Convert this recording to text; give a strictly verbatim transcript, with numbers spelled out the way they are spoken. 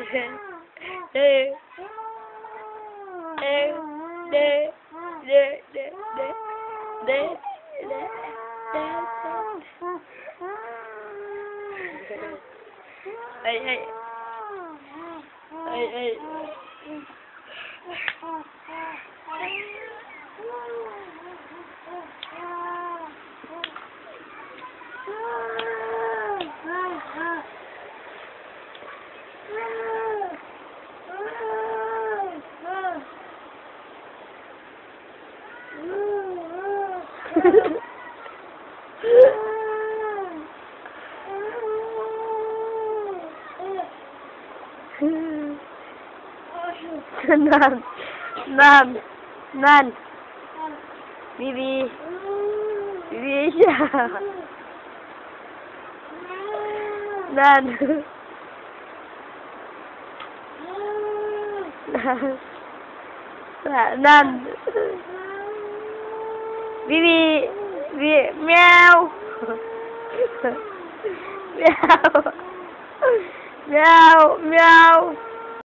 Ê. Ê. Đê. Đê. Đê. Đê. Đê. Đê. Ê. Ê. Ê. Ê. Nan, nan, nan, Bibi, Bibi siya, nan, nan, nan, Bibi, Bibi, meow, meow, meow, meow.